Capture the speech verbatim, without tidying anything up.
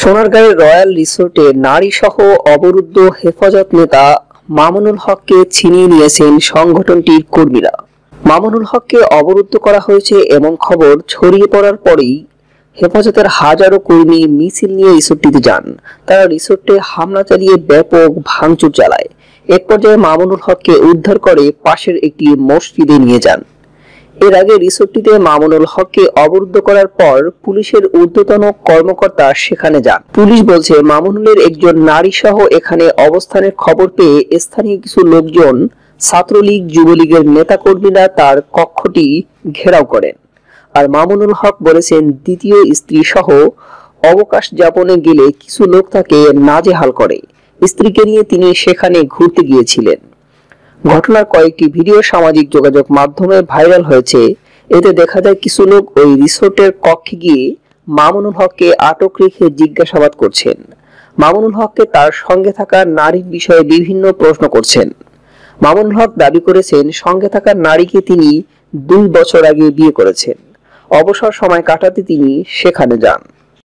সোনারগাঁয়ের royal রিসোর্টে নারীসহ অবরুদ্ধ হেফাজত নেতা মামুনুল হককে ছিনিয়ে নিয়েছেন সংগঠনটির কর্মীরা। মামুনুল হককে অবরুদ্ধ করা হয়েছে এমন খবর ছড়িয়ে পড়ার পরেই হেফাজতের হাজারো কর্মী মিছিল নিয়ে রিসোর্টটিতে যান। তারা রিসোর্টে হামলা চালিয়ে ব্যাপক ভাঙচুর চালায়। এক পর্যায়ে মামুনুল হককে উদ্ধার করে পাশের একটি মসজিদে নিয়ে যান। এর আগে রিসোর্টটিতে মামুনুল হককে অবরুদ্ধ করার পর পুলিশের ঊর্ধ্বতন কর্মকর্তা সেখানে যান। পুলিশ বলছে, মামুনুলের একজন নারী সহ এখানে অবস্থানের খবর পেয়ে স্থানীয় কিছু লোকজন, ছাত্রলীগ, যুবলীগের নেতাকর্মীরা তার কক্ষটি ঘেরাও করেন। আর মামুনুল হক বলেছেন, দ্বিতীয় স্ত্রী সহ অবকাশ যাপনে গেলে কিছু লোক তাকে নাজেহাল করে। স্ত্রীকে নিয়ে তিনি সেখানে ঘুরতে গিয়েছিলেন। ঘটনার কয়েকটি ভিডিও সামাজিক যোগাযোগ মাধ্যমে ভাইরাল হয়েছে। এতে দেখা যায় কিছু লোক ওই রিসোর্টের কক্ষে গিয়ে মামুনুল হককে আটক রেখে জিজ্ঞাসাবাদ করছেন। মামুনুল হককে তার সঙ্গে থাকা নারীর বিষয়ে বিভিন্ন প্রশ্ন করছেন। মামুনুল হক দাবি করেছেন, সঙ্গে থাকা নারীকে তিনি দুই বছর আগে বিয়ে করেছেন। অবসর সময় কাটাতে তিনি সেখানে যান।